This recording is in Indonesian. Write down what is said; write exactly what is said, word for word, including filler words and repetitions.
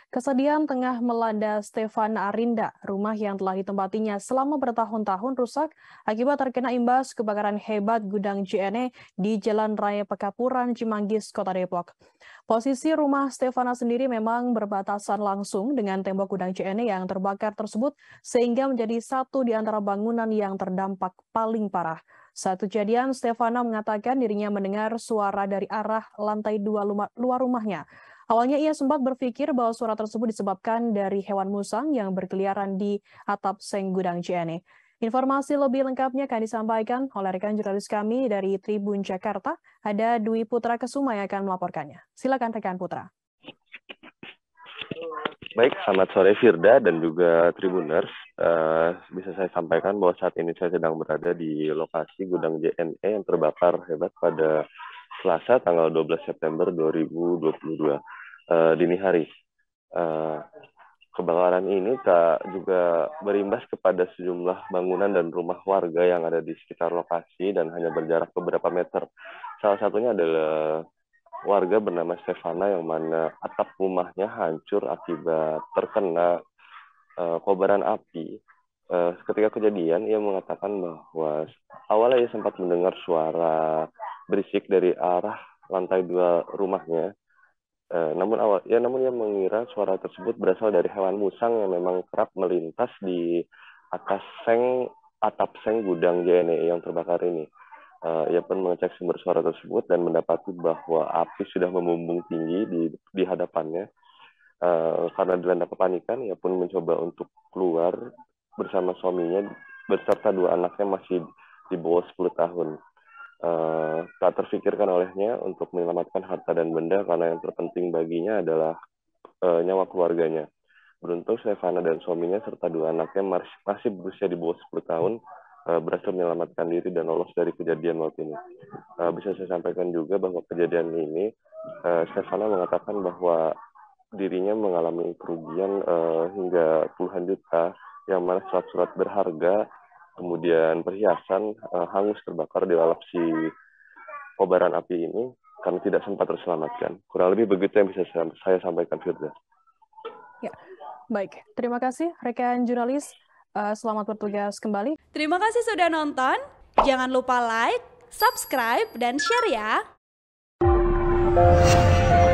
Kesedihan tengah melanda Stefana Arinda, rumah yang telah ditempatinya selama bertahun-tahun rusak akibat terkena imbas kebakaran hebat gudang J N E di Jalan Raya Pekapuran, Cimanggis, Kota Depok. Posisi rumah Stefana sendiri memang berbatasan langsung dengan tembok gudang J N E yang terbakar tersebut sehingga menjadi satu di antara bangunan yang terdampak paling parah. Saat kejadian, Stefana mengatakan dirinya mendengar suara dari arah lantai dua luar rumahnya. Awalnya ia sempat berpikir bahwa suara tersebut disebabkan dari hewan musang yang berkeliaran di atap seng gudang J N E. Informasi lebih lengkapnya akan disampaikan oleh rekan jurnalis kami dari Tribun Jakarta. Ada Dwi Putra Kesuma yang akan melaporkannya. Silakan rekan Putra. Baik, selamat sore Firda dan juga Tribuners. Uh, bisa saya sampaikan bahwa saat ini saya sedang berada di lokasi gudang J N E yang terbakar hebat pada Selasa tanggal dua belas September dua ribu dua puluh dua uh, dini hari. Uh, kebakaran ini tak juga berimbas kepada sejumlah bangunan dan rumah warga yang ada di sekitar lokasi dan hanya berjarak beberapa meter. Salah satunya adalah warga bernama Stefana yang mana atap rumahnya hancur akibat terkena uh, kobaran api. Uh, ketika kejadian, ia mengatakan bahwa awalnya ia sempat mendengar suara berisik dari arah lantai dua rumahnya. Uh, namun awal, ya namun ia mengira suara tersebut berasal dari hewan musang yang memang kerap melintas di atas seng atap seng gudang J N E yang terbakar ini. Uh, ia pun mengecek sumber suara tersebut dan mendapati bahwa api sudah membumbung tinggi di, di hadapannya. Uh, karena dilanda kepanikan, ia pun mencoba untuk keluar bersama suaminya beserta dua anaknya masih di bawah sepuluh tahun. Uh, tak terfikirkan olehnya untuk menyelamatkan harta dan benda karena yang terpenting baginya adalah uh, nyawa keluarganya. Beruntung Stefana dan suaminya serta dua anaknya masih berusia di bawah sepuluh tahun uh, berhasil menyelamatkan diri dan lolos dari kejadian maut ini. Uh, bisa saya sampaikan juga bahwa kejadian ini uh, Stefana mengatakan bahwa dirinya mengalami kerugian uh, hingga puluhan juta yang mana surat-surat berharga kemudian perhiasan uh, hangus terbakar di lalap si kobaran api ini karena tidak sempat terselamatkan. Kurang lebih begitu yang bisa saya, saya sampaikan, Firda. Ya, baik. Terima kasih rekan jurnalis. Uh, selamat bertugas kembali. Terima kasih sudah nonton. Jangan lupa like, subscribe, dan share ya.